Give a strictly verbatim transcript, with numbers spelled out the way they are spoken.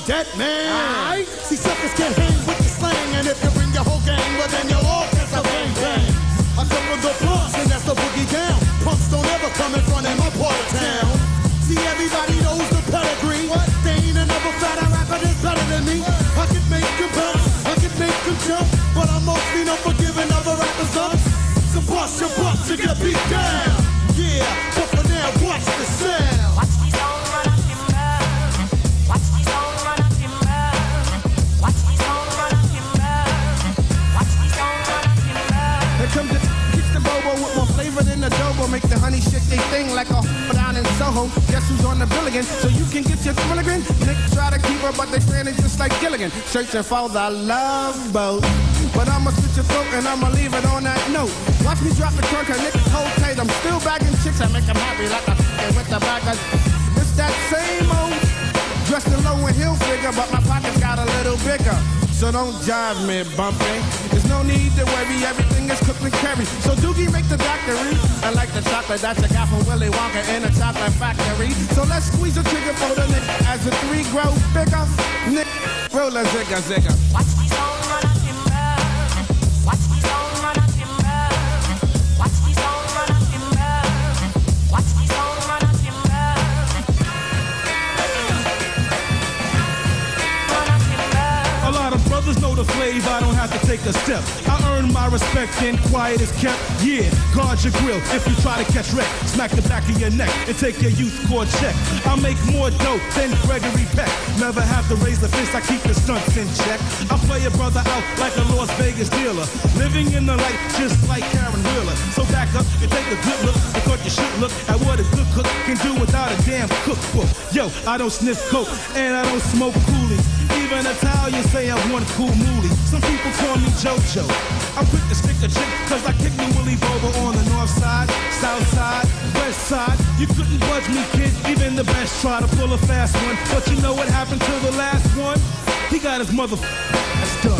dead man. Aye. See, suckers can't hang with the slang, and if you bring your whole gang, well then you'll all get a bang bang. I come from the Bronx, and that's the boogie down. Punks don't ever come in front of my part of town. See, everybody knows the pedigree. What? There ain't another fatter rapper that's better than me. I can make them bounce, I can make them jump, but I'm mostly known for giving other rappers up. So bust your butt to get beat down. Yeah, but for now, watch the sound. Watch these on run up in mouth. Watch these on run up in mouth. Watch these on run up in mouth. Watch these on run up in mouth. Here comes the kick the bobo with more flavor than the dobo. Make the honey shake they thing like a down in Soho. Guess who's on the bill again? So you can get your thrill again. Nick try to keep her, but they standing just like Gilligan, searching for the love boat. But I'ma switch your throat and I'ma leave it on that note. Watch me drop the trunk, her niggas hold tight. I'm still bagging chicks, I make them happy like a f***ing with the bag of... It's that same old dressed in low and heel figure, but my pockets got a little bigger. So don't jive me, bumpy. There's no need to worry, everything is cooked and carried. So Doogie make the doctory. I like the chocolate that you got from Willy Wonka in a chocolate factory. So let's squeeze the trigger for the nick. As the three grow bigger, nick, roll a zigga zigga. Watch these on run up in mouth. Watch these on run up in mouth. Watch these on run up in mouth. Watch these on run up in mouth. Run up in mouth. A lot of brothers know the flavor, I don't have to take a step. I earn my respect and quiet is kept. Yeah, guard your grill if you try to catch wreck. Smack the back of your neck and take your youth court check. I make more dope than Gregory Peck. Never have to raise the fist, I keep the stunts in check. I play a brother out like a Las Vegas dealer. Living in the light just like Karen Wheeler. So back up and take a good look. I thought you should look at what a good cook can do without a damn cookbook. Yo, I don't sniff coke and I don't smoke coolies. Even Italians say I'm one cool moolie. Some people call me JoJo. I'm quick to stick a chick, cause I kick me Willy Bobo on the north side, south side, west side. You couldn't budge me, kid, even the best try to pull a fast one. But you know what happened to the last one? He got his mother that's done.